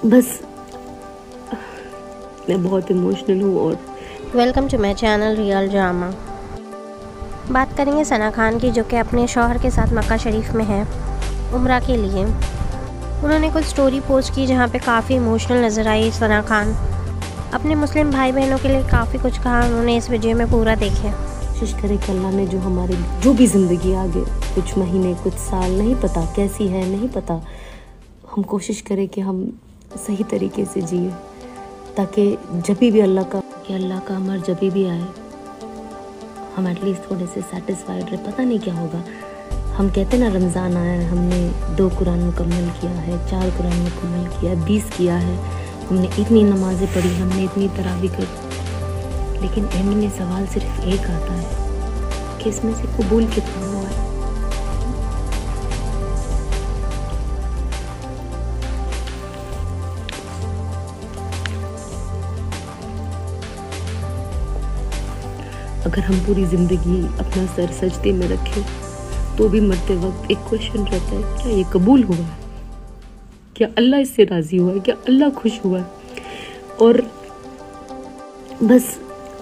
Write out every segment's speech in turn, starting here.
बस मैं बहुत इमोशनल हूँ। और welcome to my channel real drama. बात करेंगे सना खान की, जो कि अपने शौहर के साथ मक्का शरीफ में है उम्रा के लिए। उन्होंने कुछ स्टोरी पोस्ट की जहाँ पे काफ़ी इमोशनल नज़र आई सना खान। अपने मुस्लिम भाई बहनों के लिए काफ़ी कुछ कहा उन्होंने, इस वीडियो में पूरा देखें। कोशिश करें कि अल्लाह ने जो भी ज़िंदगी आगे कुछ महीने कुछ साल नहीं पता कैसी है, नहीं पता, हम कोशिश करें कि हम सही तरीके से जिए, ताकि जब भी अल्लाह का अमर जब भी आए हम एटलीस्ट थोड़े से सेटिस्फाइड रहे। पता नहीं क्या होगा। हम कहते ना रमज़ान आया है, हमने 2 कुरान मुकम्मल किया है, 4 कुरान मुकम्मल किया, 20 किया है, हमने इतनी नमाज़ें पढ़ी, हमने इतनी तरावी कर, लेकिन एंड में सवाल सिर्फ एक आता है कि इसमें से कबूल कितना हुआ है। अगर हम पूरी ज़िंदगी अपना सर सजदे में रखें तो भी मरते वक्त एक क्वेश्चन रहता है, क्या ये कबूल हुआ है? क्या अल्लाह इससे राज़ी हुआ है? क्या अल्लाह खुश हुआ है? और बस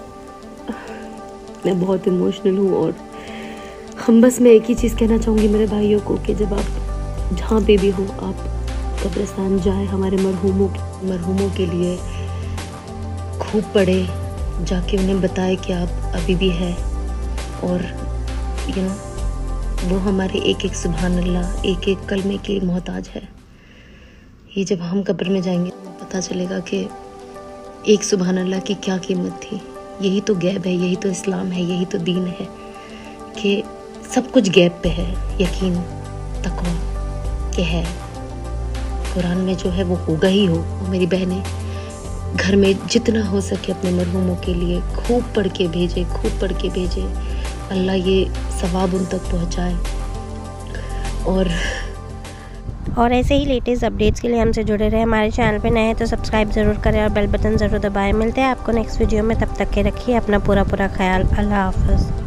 मैं बहुत इमोशनल हूँ। और मैं एक ही चीज़ कहना चाहूँगी मेरे भाइयों को कि जब आप जहाँ पे भी हो, आप कब्रिस्तान जाए, हमारे मरहूमों के लिए खूब पढ़े, जाके उन्हें बताए कि आप अभी भी है, और वो हमारे एक एक सुभान अल्लाह, एक एक कलमे के लिए मोहताज है। ये जब हम कब्र में जाएंगे तो पता चलेगा कि एक सुभान अल्लाह की क्या कीमत थी। यही तो गैब है, यही तो इस्लाम है, यही तो दीन है कि सब कुछ गैब पे है। यकीन तकवा के है, कुरान में जो है वो होगा ही हो। मेरी बहनें घर में जितना हो सके अपने मरहूमों के लिए खूब पढ़ के भेजे। अल्लाह ये सवाब उन तक पहुंचाए। और ऐसे ही लेटेस्ट अपडेट्स के लिए हमसे जुड़े रहे। हमारे चैनल पे नए हैं तो सब्सक्राइब ज़रूर करें और बेल बटन ज़रूर दबाएं। मिलते हैं आपको नेक्स्ट वीडियो में, तब तक के रखिए अपना पूरा ख्याल। अल्लाह हाफ़िज़।